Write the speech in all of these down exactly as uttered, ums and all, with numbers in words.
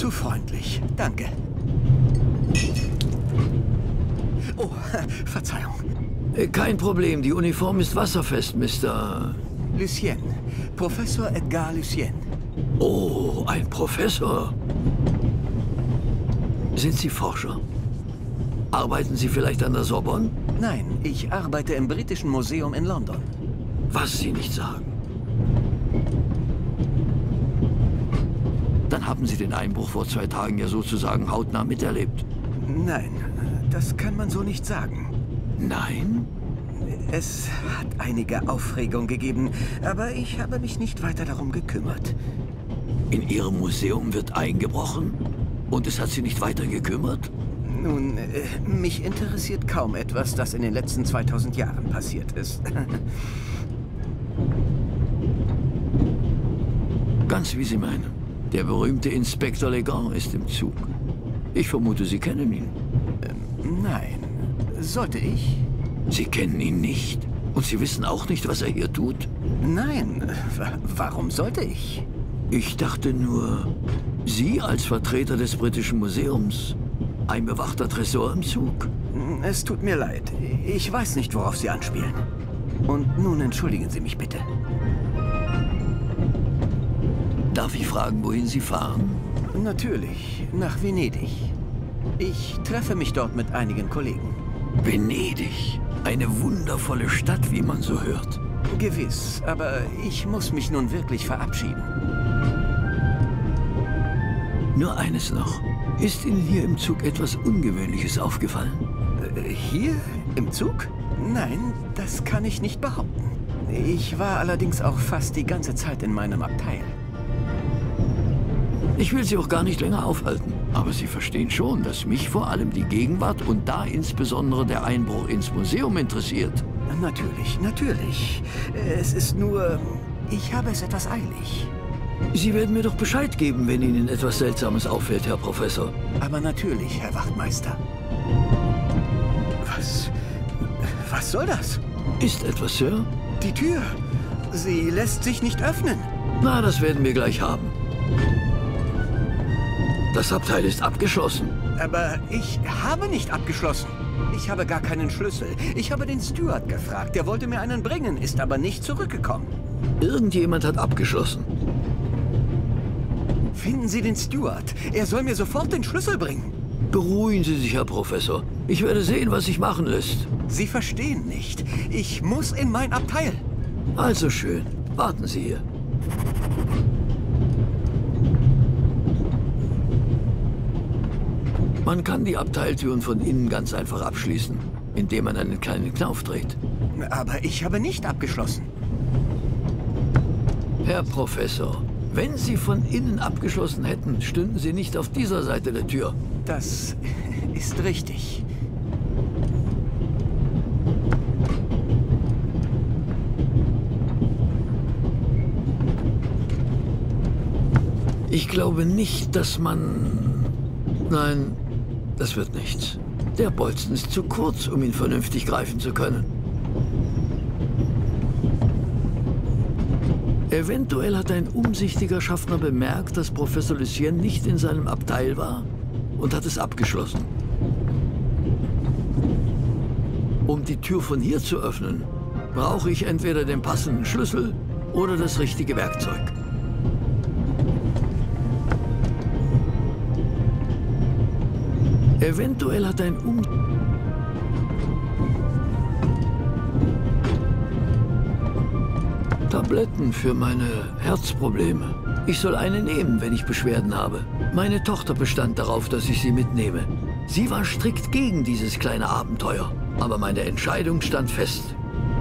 Zu freundlich. Danke. Oh, Verzeihung. Kein Problem, die Uniform ist wasserfest, Mister Lucien. Professor Edgar Lucien. Oh, ein Professor. Sind Sie Forscher? Arbeiten Sie vielleicht an der Sorbonne? Nein, ich arbeite im Britischen Museum in London. Was Sie nicht sagen. Dann haben Sie den Einbruch vor zwei Tagen ja sozusagen hautnah miterlebt. Nein, das kann man so nicht sagen. Nein? Es hat einige Aufregung gegeben, aber ich habe mich nicht weiter darum gekümmert. In Ihrem Museum wird eingebrochen? Und es hat Sie nicht weiter gekümmert? Nun, äh, mich interessiert kaum etwas, das in den letzten zweitausend Jahren passiert ist. Ganz wie Sie meinen. Der berühmte Inspektor Legrand ist im Zug. Ich vermute, Sie kennen ihn. Ähm, nein. Sollte ich? Sie kennen ihn nicht. Und Sie wissen auch nicht, was er hier tut? Nein. W- warum sollte ich? Ich dachte nur, Sie als Vertreter des Britischen Museums. Ein bewachter Tresor im Zug. Es tut mir leid. Ich weiß nicht, worauf Sie anspielen. Und nun entschuldigen Sie mich bitte. Darf ich fragen, wohin Sie fahren? Natürlich, nach Venedig. Ich treffe mich dort mit einigen Kollegen. Venedig. Eine wundervolle Stadt, wie man so hört. Gewiss, aber ich muss mich nun wirklich verabschieden. Nur eines noch. Ist Ihnen hier im Zug etwas Ungewöhnliches aufgefallen? Äh, Hier? Im Zug? Nein, das kann ich nicht behaupten. Ich war allerdings auch fast die ganze Zeit in meinem Abteil. Ich will Sie auch gar nicht länger aufhalten. Aber Sie verstehen schon, dass mich vor allem die Gegenwart und da insbesondere der Einbruch ins Museum interessiert. Natürlich, natürlich. Es ist nur... Ich habe es etwas eilig. Sie werden mir doch Bescheid geben, wenn Ihnen etwas Seltsames auffällt, Herr Professor. Aber natürlich, Herr Wachtmeister. Was... Was soll das? Ist etwas, Sir? Die Tür. Sie lässt sich nicht öffnen. Na, das werden wir gleich haben. Das Abteil ist abgeschlossen. Aber ich habe nicht abgeschlossen. Ich habe gar keinen Schlüssel. Ich habe den Steward gefragt. Der wollte mir einen bringen, ist aber nicht zurückgekommen. Irgendjemand hat abgeschlossen. Finden Sie den Steward. Er soll mir sofort den Schlüssel bringen. Beruhigen Sie sich, Herr Professor. Ich werde sehen, was sich machen lässt. Sie verstehen nicht. Ich muss in mein Abteil. Also schön. Warten Sie hier. Man kann die Abteiltüren von innen ganz einfach abschließen, indem man einen kleinen Knauf dreht. Aber ich habe nicht abgeschlossen. Herr Professor, wenn Sie von innen abgeschlossen hätten, stünden Sie nicht auf dieser Seite der Tür. Das ist richtig. Ich glaube nicht, dass man... Nein, das wird nichts. Der Bolzen ist zu kurz, um ihn vernünftig greifen zu können. Eventuell hat ein umsichtiger Schaffner bemerkt, dass Professor Lucien nicht in seinem Abteil war und hat es abgeschlossen. Um die Tür von hier zu öffnen, brauche ich entweder den passenden Schlüssel oder das richtige Werkzeug. Eventuell hat ein Um... Tabletten für meine Herzprobleme. Ich soll eine nehmen, wenn ich Beschwerden habe. Meine Tochter bestand darauf, dass ich sie mitnehme. Sie war strikt gegen dieses kleine Abenteuer, aber meine Entscheidung stand fest.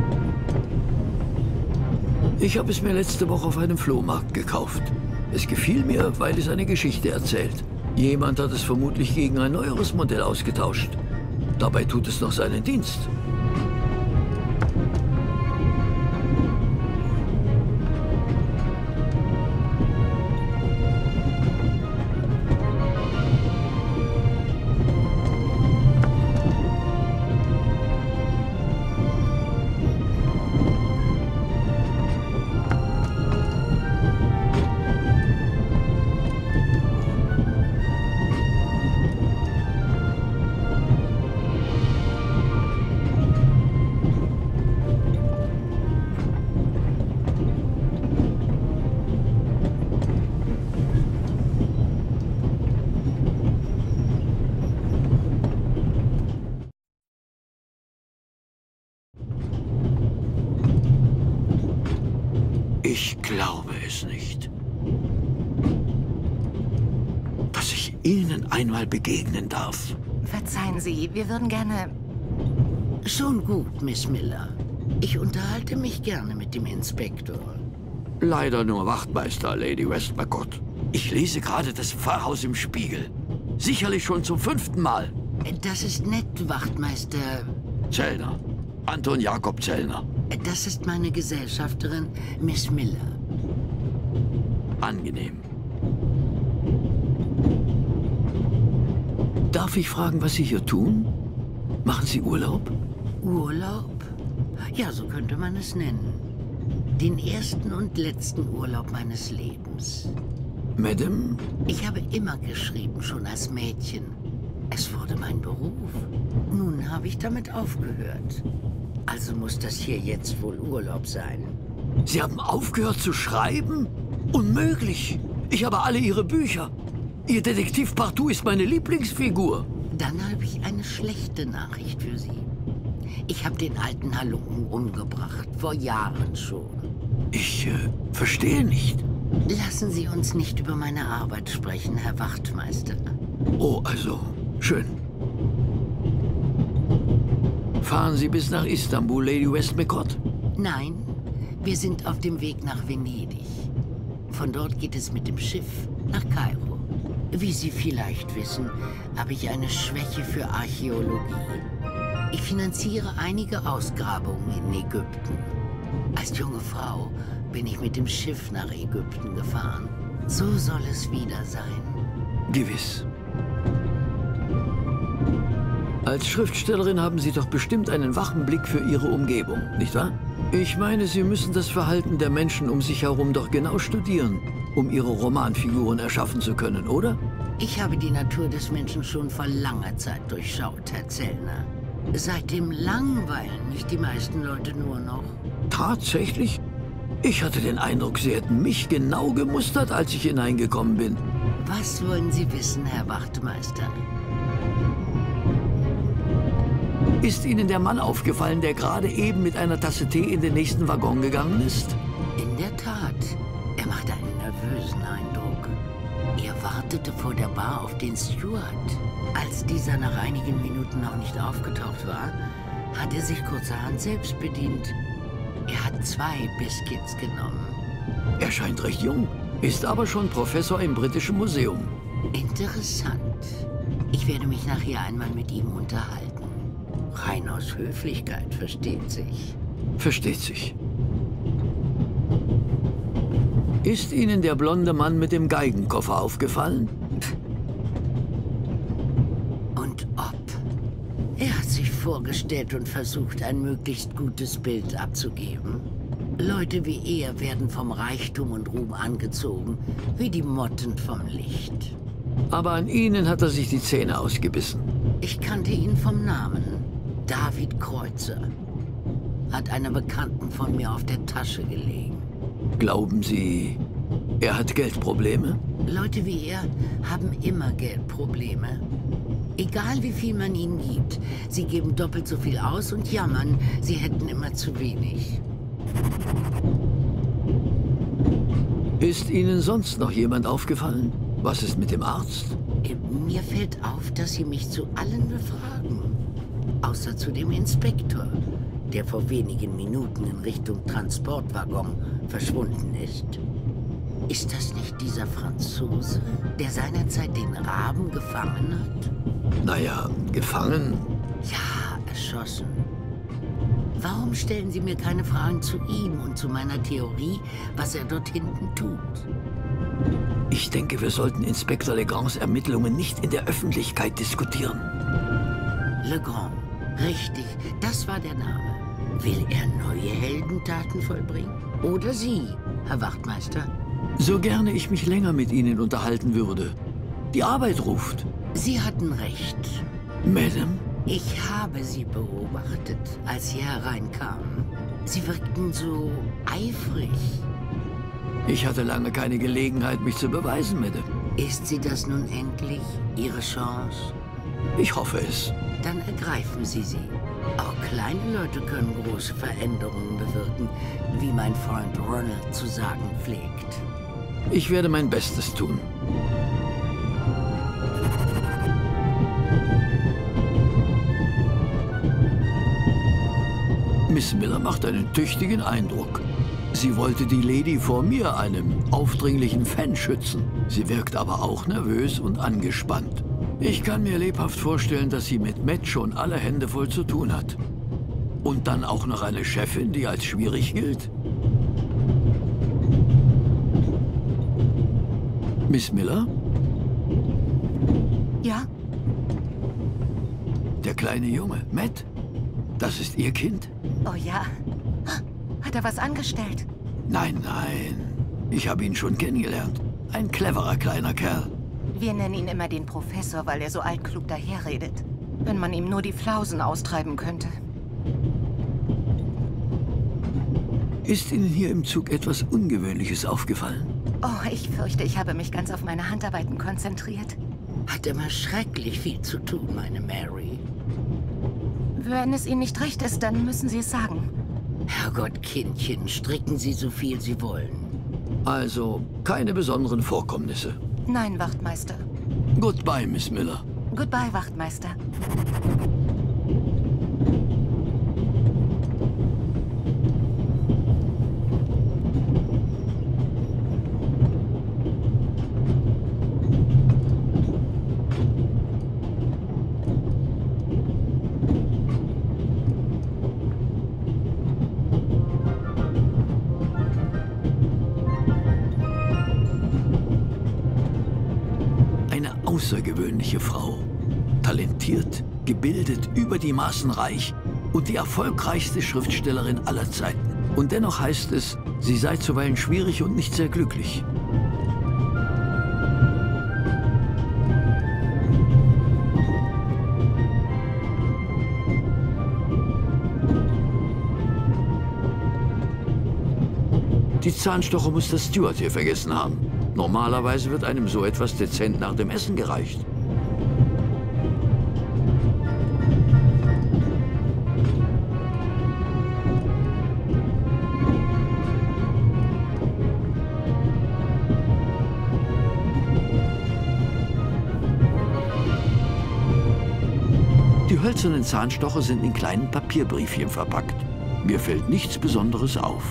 Ich habe es mir letzte Woche auf einem Flohmarkt gekauft. Es gefiel mir, weil es eine Geschichte erzählt. Jemand hat es vermutlich gegen ein neueres Modell ausgetauscht. Dabei tut es noch seinen Dienst. glaube es nicht. Dass ich Ihnen einmal begegnen darf. Verzeihen Sie, wir würden gerne... Schon gut, Miss Miller. Ich unterhalte mich gerne mit dem Inspektor. Leider nur Wachtmeister, Lady Westmacott. Ich lese gerade das Pfarrhaus im Spiegel. Sicherlich schon zum fünften Mal. Das ist nett, Wachtmeister. Zellner. Anton Jakob Zellner. Das ist meine Gesellschafterin, Miss Miller. Angenehm. Darf ich fragen, was Sie hier tun? Machen Sie Urlaub? Urlaub? Ja, so könnte man es nennen. Den ersten und letzten Urlaub meines Lebens. Madame? Ich habe immer geschrieben, schon als Mädchen. Es wurde mein Beruf. Nun habe ich damit aufgehört. Also muss das hier jetzt wohl Urlaub sein. Sie haben aufgehört zu schreiben? Unmöglich. Ich habe alle Ihre Bücher. Ihr Detektiv Partout ist meine Lieblingsfigur. Dann habe ich eine schlechte Nachricht für Sie. Ich habe den alten Halunken umgebracht, vor Jahren schon. Ich äh, verstehe nicht. Lassen Sie uns nicht über meine Arbeit sprechen, Herr Wachtmeister. Oh, also, schön. Fahren Sie bis nach Istanbul, Lady Westmacott? Nein, wir sind auf dem Weg nach Venedig. Von dort geht es mit dem Schiff nach Kairo. Wie Sie vielleicht wissen, habe ich eine Schwäche für Archäologie. Ich finanziere einige Ausgrabungen in Ägypten. Als junge Frau bin ich mit dem Schiff nach Ägypten gefahren. So soll es wieder sein. Gewiss. Als Schriftstellerin haben Sie doch bestimmt einen wachen Blick für Ihre Umgebung, nicht wahr? Ich meine, Sie müssen das Verhalten der Menschen um sich herum doch genau studieren, um Ihre Romanfiguren erschaffen zu können, oder? Ich habe die Natur des Menschen schon vor langer Zeit durchschaut, Herr Zellner. Seitdem langweilen mich die meisten Leute nur noch. Tatsächlich? Ich hatte den Eindruck, Sie hätten mich genau gemustert, als ich hineingekommen bin. Was wollen Sie wissen, Herr Wachtmeister? Ist Ihnen der Mann aufgefallen, der gerade eben mit einer Tasse Tee in den nächsten Waggon gegangen ist? In der Tat. Er machte einen nervösen Eindruck. Er wartete vor der Bar auf den Steward. Als dieser nach einigen Minuten noch nicht aufgetaucht war, hat er sich kurzerhand selbst bedient. Er hat zwei Biscuits genommen. Er scheint recht jung, ist aber schon Professor im Britischen Museum. Interessant. Ich werde mich nachher einmal mit ihm unterhalten. Rein aus Höflichkeit, versteht sich. Versteht sich. Ist Ihnen der blonde Mann mit dem Geigenkoffer aufgefallen? Und ob? Er hat sich vorgestellt und versucht, ein möglichst gutes Bild abzugeben. Leute wie er werden vom Reichtum und Ruhm angezogen, wie die Motten vom Licht. Aber an Ihnen hat er sich die Zähne ausgebissen. Ich kannte ihn vom Namen. David Kreuzer. Hat einer Bekannten von mir auf der Tasche gelegen. Glauben Sie, er hat Geldprobleme? Leute wie er haben immer Geldprobleme. Egal wie viel man ihnen gibt, sie geben doppelt so viel aus und jammern, sie hätten immer zu wenig. Ist Ihnen sonst noch jemand aufgefallen? Was ist mit dem Arzt? Mir fällt auf, dass Sie mich zu allen befragen. Außer zu dem Inspektor, der vor wenigen Minuten in Richtung Transportwaggon verschwunden ist. Ist das nicht dieser Franzose, der seinerzeit den Raben gefangen hat? Naja, gefangen? Ja, erschossen. Warum stellen Sie mir keine Fragen zu ihm und zu meiner Theorie, was er dort hinten tut? Ich denke, wir sollten Inspektor Legrands Ermittlungen nicht in der Öffentlichkeit diskutieren. Legrand, richtig, das war der Name. Will er neue Heldentaten vollbringen? Oder Sie, Herr Wachtmeister? So gerne ich mich länger mit Ihnen unterhalten würde. Die Arbeit ruft. Sie hatten recht. Madame? Ich habe Sie beobachtet, als Sie hereinkamen. Sie wirkten so eifrig. Ich hatte lange keine Gelegenheit, mich zu beweisen, Madame. Ist sie das nun endlich, Ihre Chance? Ich hoffe es. Dann ergreifen Sie sie. Auch kleine Leute können große Veränderungen bewirken, wie mein Freund Ronald zu sagen pflegt. Ich werde mein Bestes tun. Miss Miller macht einen tüchtigen Eindruck. Sie wollte die Lady vor mir, einem aufdringlichen Fan, schützen. Sie wirkt aber auch nervös und angespannt. Ich kann mir lebhaft vorstellen, dass sie mit Matt schon alle Hände voll zu tun hat. Und dann auch noch eine Chefin, die als schwierig gilt. Miss Miller? Ja? Der kleine Junge, Matt? Das ist Ihr Kind? Oh ja. Hat er was angestellt? Nein, nein. Ich habe ihn schon kennengelernt. Ein cleverer kleiner Kerl. Wir nennen ihn immer den Professor, weil er so altklug daherredet. Wenn man ihm nur die Flausen austreiben könnte. Ist Ihnen hier im Zug etwas Ungewöhnliches aufgefallen? Oh, ich fürchte, ich habe mich ganz auf meine Handarbeiten konzentriert. Hat immer schrecklich viel zu tun, meine Mary. Wenn es Ihnen nicht recht ist, dann müssen Sie es sagen. Herrgott, Kindchen, stricken Sie so viel Sie wollen. Also, keine besonderen Vorkommnisse. Nein, Wachtmeister. Goodbye, Miss Miller. Goodbye, Wachtmeister. Außergewöhnliche Frau. Talentiert, gebildet, über die Maßen reich und die erfolgreichste Schriftstellerin aller Zeiten. Und dennoch heißt es, sie sei zuweilen schwierig und nicht sehr glücklich. Die Zahnstocher muss der Steward hier vergessen haben. Normalerweise wird einem so etwas dezent nach dem Essen gereicht. Die hölzernen Zahnstocher sind in kleinen Papierbriefchen verpackt. Mir fällt nichts Besonderes auf.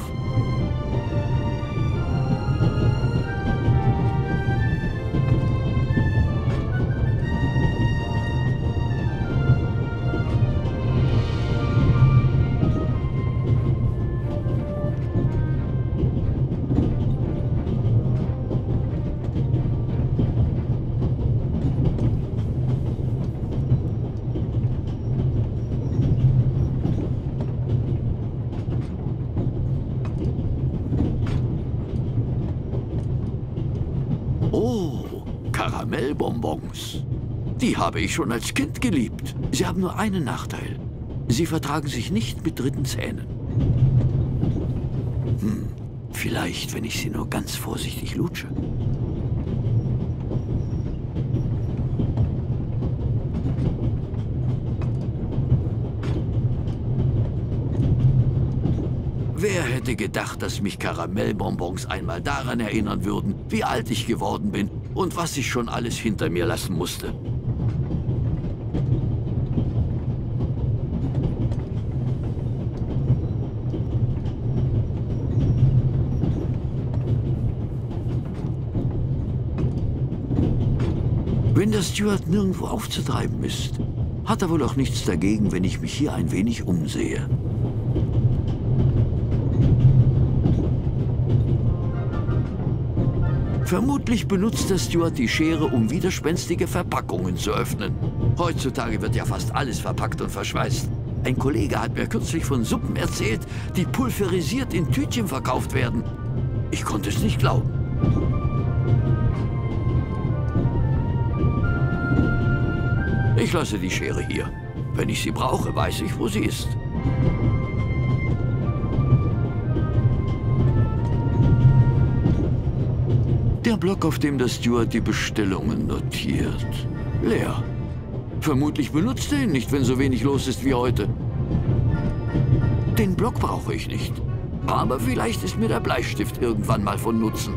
Oh, Karamellbonbons. Die habe ich schon als Kind geliebt. Sie haben nur einen Nachteil. Sie vertragen sich nicht mit dritten Zähnen. Hm, vielleicht, wenn ich sie nur ganz vorsichtig lutsche. Wer hätte gedacht, dass mich Karamellbonbons einmal daran erinnern würden, wie alt ich geworden bin und was ich schon alles hinter mir lassen musste. Wenn der Steward nirgendwo aufzutreiben ist, hat er wohl auch nichts dagegen, wenn ich mich hier ein wenig umsehe. Vermutlich benutzt der Steward die Schere, um widerspenstige Verpackungen zu öffnen. Heutzutage wird ja fast alles verpackt und verschweißt. Ein Kollege hat mir kürzlich von Suppen erzählt, die pulverisiert in Tütchen verkauft werden. Ich konnte es nicht glauben. Ich lasse die Schere hier. Wenn ich sie brauche, weiß ich, wo sie ist. Der Block, auf dem der Steward die Bestellungen notiert. Leer. Vermutlich benutzt er ihn nicht, wenn so wenig los ist wie heute. Den Block brauche ich nicht. Aber vielleicht ist mir der Bleistift irgendwann mal von Nutzen.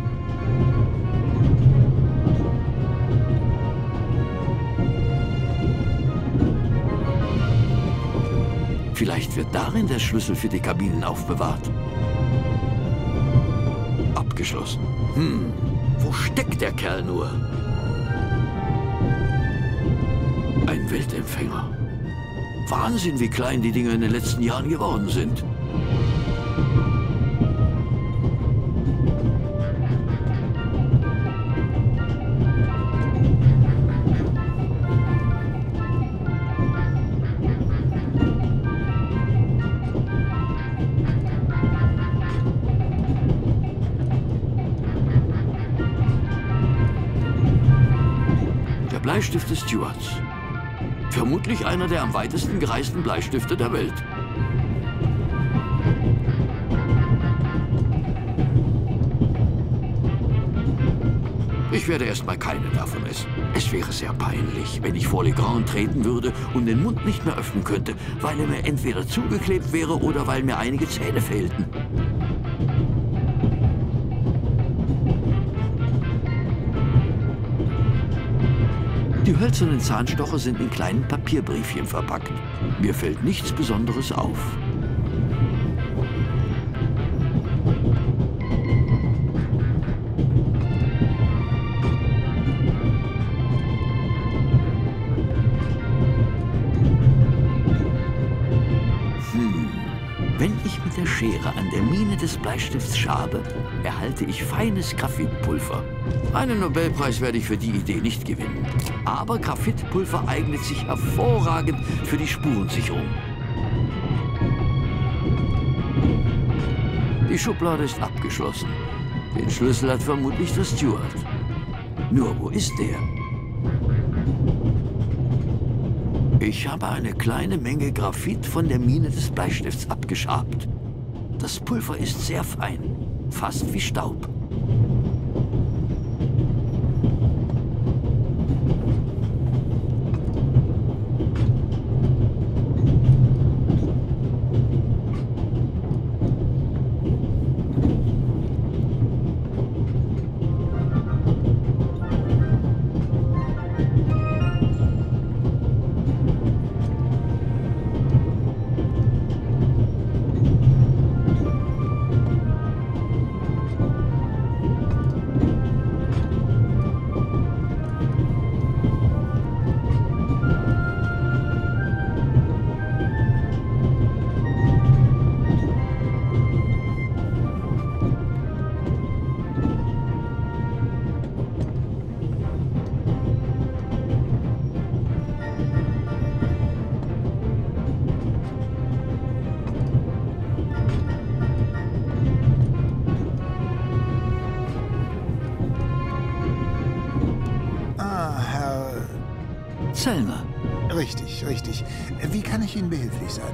Vielleicht wird darin der Schlüssel für die Kabinen aufbewahrt. Abgeschlossen. Hm, wo steckt der Kerl nur? Ein Weltempfänger. Wahnsinn, wie klein die Dinger in den letzten Jahren geworden sind. Bleistift des Stewards. Vermutlich einer der am weitesten gereisten Bleistifte der Welt. Ich werde erstmal keine davon essen. Es wäre sehr peinlich, wenn ich vor Legrand treten würde und den Mund nicht mehr öffnen könnte, weil er mir entweder zugeklebt wäre oder weil mir einige Zähne fehlten. Die hölzernen Zahnstocher sind in kleinen Papierbriefchen verpackt. Mir fällt nichts Besonderes auf. Hm. Wenn ich mit der Schere an der Mine des Bleistifts schabe, erhalte ich feines Graphitpulver. Einen Nobelpreis werde ich für die Idee nicht gewinnen. Aber Graphitpulver eignet sich hervorragend für die Spurensicherung. Die Schublade ist abgeschlossen. Den Schlüssel hat vermutlich der Steward. Nur, wo ist der? Ich habe eine kleine Menge Graphit von der Mine des Bleistifts abgeschabt. Das Pulver ist sehr fein, fast wie Staub. Zellner. Richtig, richtig. Wie kann ich Ihnen behilflich sein?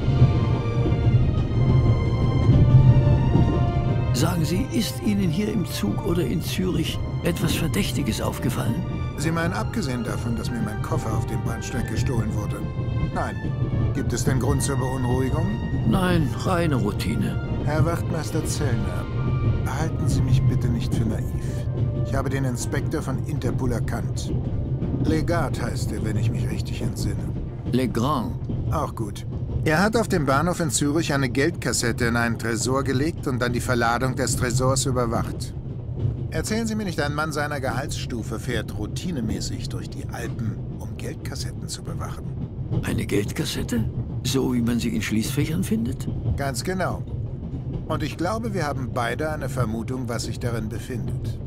Sagen Sie, ist Ihnen hier im Zug oder in Zürich etwas Verdächtiges aufgefallen? Sie meinen, abgesehen davon, dass mir mein Koffer auf dem Bahnsteig gestohlen wurde? Nein. Gibt es denn Grund zur Beunruhigung? Nein, reine Routine. Herr Wachtmeister Zellner, halten Sie mich bitte nicht für naiv. Ich habe den Inspektor von Interpol erkannt. Legat heißt er, wenn ich mich richtig entsinne. Legrand. Auch gut. Er hat auf dem Bahnhof in Zürich eine Geldkassette in einen Tresor gelegt und dann die Verladung des Tresors überwacht. Erzählen Sie mir nicht, ein Mann seiner Gehaltsstufe fährt routinemäßig durch die Alpen, um Geldkassetten zu bewachen. Eine Geldkassette? So wie man sie in Schließfächern findet? Ganz genau. Und ich glaube, wir haben beide eine Vermutung, was sich darin befindet.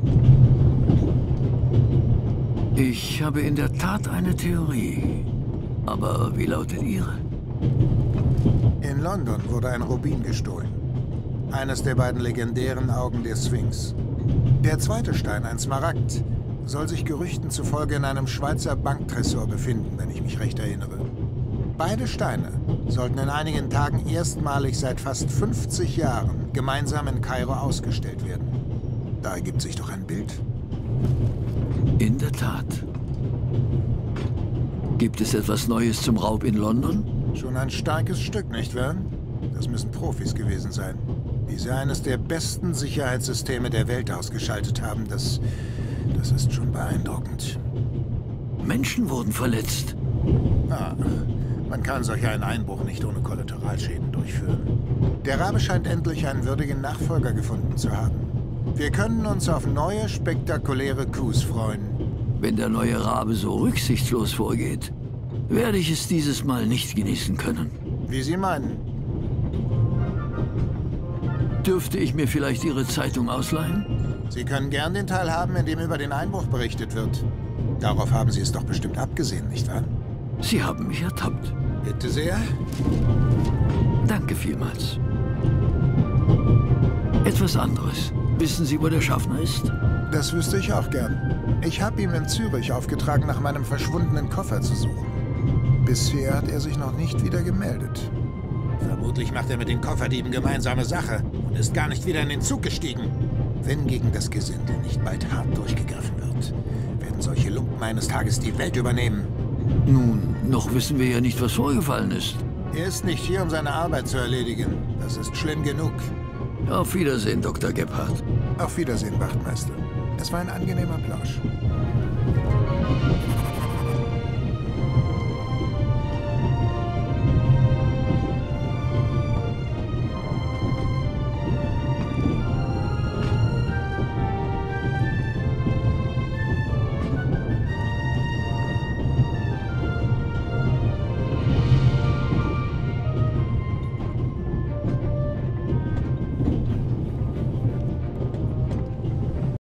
Ich habe in der Tat eine Theorie. Aber wie lautet Ihre? In London wurde ein Rubin gestohlen. Eines der beiden legendären Augen der Sphinx. Der zweite Stein, ein Smaragd, soll sich Gerüchten zufolge in einem Schweizer Banktresor befinden, wenn ich mich recht erinnere. Beide Steine sollten in einigen Tagen erstmalig seit fast fünfzig Jahren gemeinsam in Kairo ausgestellt werden. Da ergibt sich doch ein Bild. In der Tat. Gibt es etwas Neues zum Raub in London? Schon ein starkes Stück, nicht wahr? Das müssen Profis gewesen sein. Wie sie eines der besten Sicherheitssysteme der Welt ausgeschaltet haben, das, das ist schon beeindruckend. Menschen wurden verletzt. Ach, man kann solch einen Einbruch nicht ohne Kollateralschäden durchführen. Der Rabe scheint endlich einen würdigen Nachfolger gefunden zu haben. Wir können uns auf neue, spektakuläre Coups freuen. Wenn der neue Rabe so rücksichtslos vorgeht, werde ich es dieses Mal nicht genießen können. Wie Sie meinen. Dürfte ich mir vielleicht Ihre Zeitung ausleihen? Sie können gern den Teil haben, in dem über den Einbruch berichtet wird. Darauf haben Sie es doch bestimmt abgesehen, nicht wahr? Sie haben mich ertappt. Bitte sehr. Danke vielmals. Etwas anderes. Wissen Sie, wo der Schaffner ist? Das wüsste ich auch gern. Ich habe ihm in Zürich aufgetragen, nach meinem verschwundenen Koffer zu suchen. Bisher hat er sich noch nicht wieder gemeldet. Vermutlich macht er mit den Kofferdieben gemeinsame Sache und ist gar nicht wieder in den Zug gestiegen. Wenn gegen das Gesindel nicht bald hart durchgegriffen wird, werden solche Lumpen eines Tages die Welt übernehmen. Nun, noch wissen wir ja nicht, was vorgefallen ist. Er ist nicht hier, um seine Arbeit zu erledigen. Das ist schlimm genug. Auf Wiedersehen, Doktor Gebhardt. Auf Wiedersehen, Wachtmeister. Es war ein angenehmer Plausch.